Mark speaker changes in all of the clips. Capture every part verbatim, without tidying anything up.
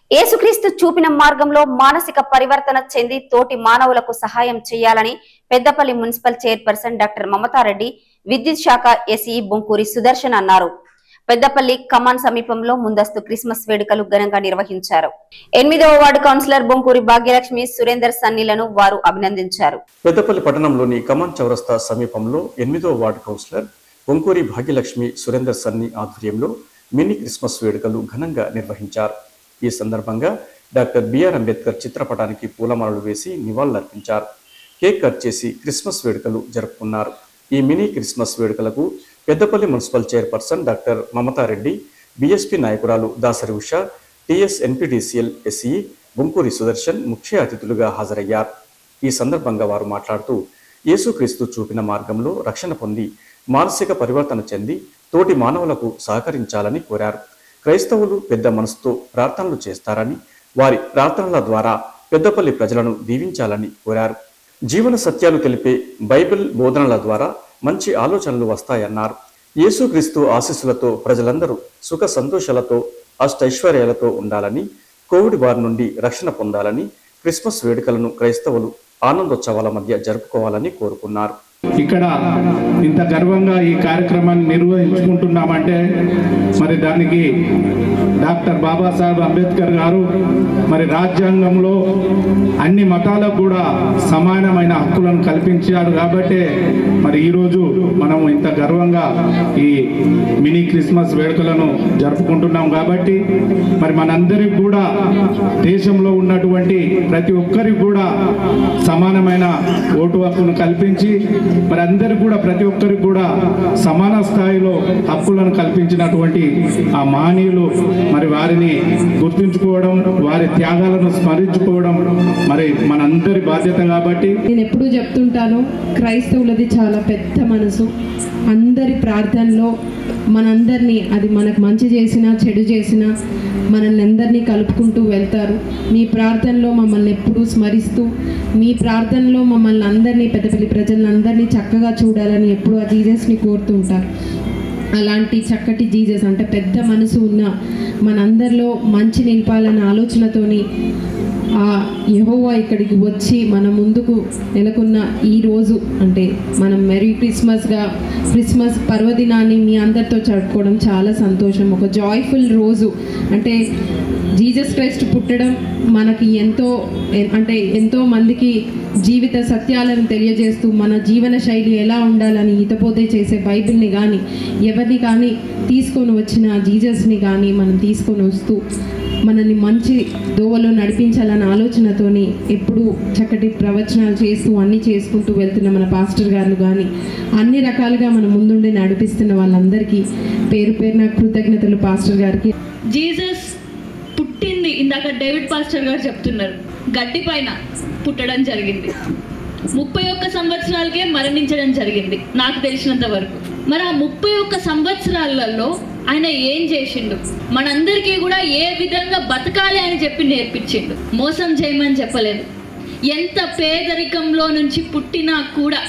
Speaker 1: యేసుక్రీస్తు చూపిన మార్గంలో మానసిక పరివర్తన చెంది తోటి మానవులకు సహాయం చేయాలని Peddapalli municipal chairperson doctor Mamatha Reddy, విద్యుత్ శాఖ ఎస్ఈ బొంకూరి సుదర్శన్ అన్నారు. పెద్దపల్లి కమాన్ సమీపంలో ముందస్తు క్రిస్మస్ వేడుకలు ఘనంగా నిర్వహించారు. ఎనిమిదవ వార్డు కౌన్సిలర్ బొంకూరి భాగ్యలక్ష్మి, సురేందర్ సన్నీలను వారు అభినందించారు.
Speaker 2: పెద్దపల్లి పట్టణంలోని కమాన్ చౌరస్తా సమీపంలో ఎనిమిదవ వార్డు కౌన్సిలర్ బొంకూరి భాగ్యలక్ష్మి, సురేందర్ సన్నీ ఆధ్వర్యంలో మినీ క్రిస్మస్ వేడుకలు ఘనంగా నిర్వహించారు. ఈ సందర్భంగా డాక్టర్ బిఆర్ అంబేద్కర్ చిత్రపటానికి పూలమాలలు వేసి నివాళులర్పించారు. కేక్ కట్ చేసి క్రిస్మస్ వేడుకలు జరుపుకున్నారు. ఈ మినీ క్రిస్మస్ వేడుకలకు Peddapalli municipal chairperson doctor Mamatha Reddy, BSP నాయకురాలు Dasari Usha, TS NPDCL SE Bonkuri Sudarshan ముఖ్య అతిథులుగా హాజరయ్యారు. ఈ సందర్భంగా వారు మాట్లాడుతూ యేసుక్రీస్తు చూపిన మార్గంలో రక్షణ పొంది మానసిక పరివర్తన చెంది తోటి మానవులకు సహకరించాలని కోరారు. క్రైస్తవులు పెద్ద మనసుతో ప్రార్థనలు చేస్తారని, వారి ప్రార్థనల ద్వారా పెద్దపల్లి ప్రజలను దీవించాలని కోరారు. జీవన సత్యాలు తెలిపే బైబిల్ బోధనల ద్వారా మంచి ఆలోచనలు వస్తాయన్నారు. యేసుక్రీస్తు ఆశీస్సులతో ప్రజలందరూ సుఖ సంతోషాలతో అష్టైశ్వర్యాలతో ఉండాలని, కోవిడ్ బారి నుండి రక్షణ పొందాలని, క్రిస్మస్ వేడుకలను క్రైస్తవులు ఆనందోత్సవాల మధ్య జరుపుకోవాలని కోరుకున్నారు.
Speaker 3: ఇక్కడ ఇంత గర్వంగా ఈ కార్యక్రమాన్ని నిర్వహించుకుంటున్నామంటే మరి దానికి డాక్టర్ బాబాసాహెబ్ అంబేద్కర్ గారు మరి రాజ్యాంగంలో అన్ని మతాలకు కూడా సమానమైన హక్కులను కల్పించాడు. కాబట్టి మరి ఈరోజు మనం ఇంత గర్వంగా ఈ మినీ క్రిస్మస్ వేడుకలను జరుపుకుంటున్నాం. కాబట్టి మరి మనందరికి కూడా దేశంలో ఉన్నటువంటి ప్రతి ఒక్కరికి కూడా సమానమైన ఓటు హక్కును కల్పించి మరి అందరికి కూడా ప్రతి ఒక్కరికి కూడా సమాన స్థాయిలో హక్కులను కల్పించినటువంటి ఆ మహనీయులు మరి వారిని గుర్తుంచుకోవడం, వారి త్యాగాలను స్మరించుకోవడం మరి మనందరి బాధ్యత. కాబట్టి
Speaker 4: నేను ఎప్పుడూ చెప్తుంటాను, క్రైస్తవులది చాలా పెద్ద మనసు. అందరి ప్రార్థనలో మనందరినీ, అది మనకు మంచి చేసినా చెడు చేసినా మనల్ని అందరినీ కలుపుకుంటూ వెళ్తారు. మీ ప్రార్థనలో మమ్మల్ని ఎప్పుడూ స్మరిస్తూ, మీ ప్రార్థనలో మమ్మల్ని అందరినీ, పెద్దపల్లి ప్రజలందరినీ చక్కగా చూడాలని ఎప్పుడూ ఆ జీసస్ని కోరుతుంటారు. అలాంటి చక్కటి జీసస్ అంటే పెద్ద మనసు ఉన్న మనందరిలో మంచి నింపాలన్న ఆలోచనతోని ఆ యెహోవా ఇక్కడికి వచ్చి మన ముందుకు నెలకొన్న ఈ రోజు, అంటే మనం మెరీ క్రిస్మస్గా క్రిస్మస్ పర్వదినాన్ని మీ అందరితో జరుపుకోవడం చాలా సంతోషం. ఒక జాయ్ఫుల్ రోజు. అంటే జీసస్ క్రైస్ట్ పుట్టడం మనకి ఎంతో అంటే ఎంతో మందికి జీవిత సత్యాలను తెలియజేస్తూ మన జీవన శైలి ఎలా ఉండాలని హితబోధ చేసే బైబిల్ని కానీ ఎవరిని కానీ తీసుకొని వచ్చిన జీసస్ని కానీ మనం తీసుకొని వస్తూ మనల్ని మంచి దోవలో నడిపించాలన్న ఆలోచనతోని ఎప్పుడు చక్కటి ప్రవచనాలు చేస్తూ అన్నీ చేసుకుంటూ వెళ్తున్న మన పాస్టర్ గారు కానీ అన్ని రకాలుగా మన ముందుండి నడిపిస్తున్న వాళ్ళందరికీ పేరు పేరున కృతజ్ఞతలు పాస్టర్ గారికి.
Speaker 5: జీసస్ పుట్టింది, ఇందాక డేవిడ్ పాస్టర్ గారు చెప్తున్నారు, గడ్డి పైన పుట్టడం జరిగింది. ముప్పై ఒక్క సంవత్సరాలకే మరణించడం జరిగింది నాకు తెలిసినంత వరకు. మరి ఆ ముప్పై ఒక్క సంవత్సరాలలో ఆయన ఏం చేసిండు, మనందరికీ కూడా ఏ విధంగా బతకాలి అని చెప్పి నేర్పించిండు. మోసం చేయమని చెప్పలేదు. ఎంత పేదరికంలో నుంచి పుట్టినా కూడా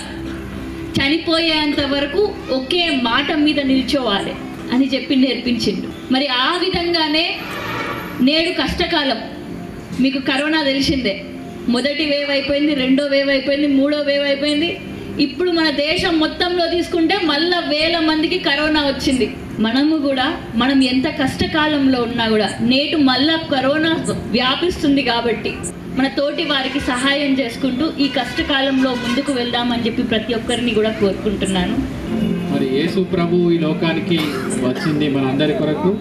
Speaker 5: చనిపోయేంత వరకు ఒకే మాట మీద నిల్చోవాలి అని చెప్పి నేర్పించిండు. మరి ఆ విధంగానే నేడు కష్టకాలం, మీకు కరోనా తెలిసిందే, మొదటి వేవ్ అయిపోయింది, రెండో వేవ్ అయిపోయింది, మూడో వేవ్ అయిపోయింది. ఇప్పుడు మన దేశం మొత్తంలో తీసుకుంటే మళ్ళా వేల మందికి కరోనా వచ్చింది. మనము కూడా మనం ఎంత కష్టకాలంలో ఉన్నా కూడా నేటు మళ్ళా కరోనా వ్యాపిస్తుంది. కాబట్టి మన తోటి వారికి సహాయం చేసుకుంటూ ఈ కష్టకాలంలో ముందుకు వెళ్దామని చెప్పి ప్రతి ఒక్కరిని కూడా కోరుకుంటున్నాను.
Speaker 3: మరి యేసు ప్రభు ఈ లోకానికి వచ్చింది మన అందరి కొరకు,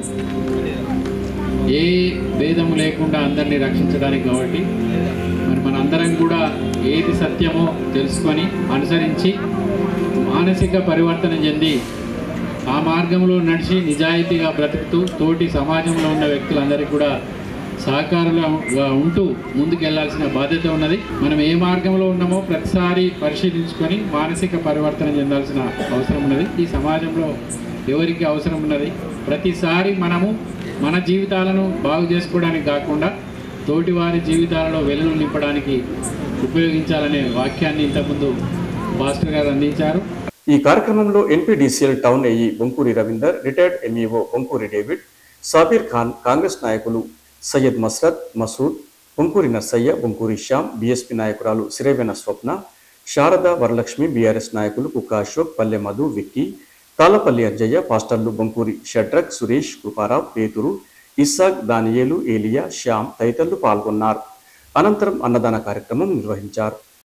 Speaker 3: ఏ భేదము లేకుండా అందరినీ రక్షించడానికి. కాబట్టి మరి మనందరం కూడా ఏది సత్యమో తెలుసుకొని అనుసరించి మానసిక పరివర్తన చెంది ఆ మార్గంలో నడిచి నిజాయితీగా బ్రతుకుతూ తోటి సమాజంలో ఉన్న వ్యక్తులందరికీ కూడా సహకారులుగా ఉంటూ ముందుకు వెళ్లాల్సిన బాధ్యత ఉన్నది. మనం ఏ మార్గంలో ఉన్నామో ప్రతిసారి పరిశీలించుకొని మానసిక పరివర్తన చెందాల్సిన అవసరం ఉన్నది. ఈ సమాజంలో ఎవరికి అవసరం ఉన్నది, ప్రతిసారి మనము మన జీవితాలను బాగు చేసుకోవడానికి కాకుండా తోటి వారి జీవితాలలో వెలుగు నింపడానికి ఉపయోగించాలనే వాక్యాన్ని ఇంతకుముందు పాస్టర్ గారు అందించారు.
Speaker 2: ఈ కార్యక్రమంలో NPDCL town AE Bonkuri Ravinder, retired MEO Bonkuri David, Sabir Khan, Congress నాయకులు సయ్యద్ మస్రత్, మసూద్, బొంకూరి నర్సయ్య, బొంకూరి శ్యామ్, బీఎస్పీ నాయకురాలు సిరేవెన స్వప్న, శారద, వరలక్ష్మి, బీఆర్ఎస్ నాయకులు కుక్క అశోక్, పల్లె మధు, విక్కీ, తాళపల్లి అంజయ్య, పాస్టర్లు బొంకూరి షడ్రక్, సురేష్, కృపారావు, పేతురు, ఇస్సాక్, దానియేలు, ఏలియా, శ్యామ్ తదితరులు పాల్గొన్నారు. అనంతరం అన్నదాన కార్యక్రమం నిర్వహించారు.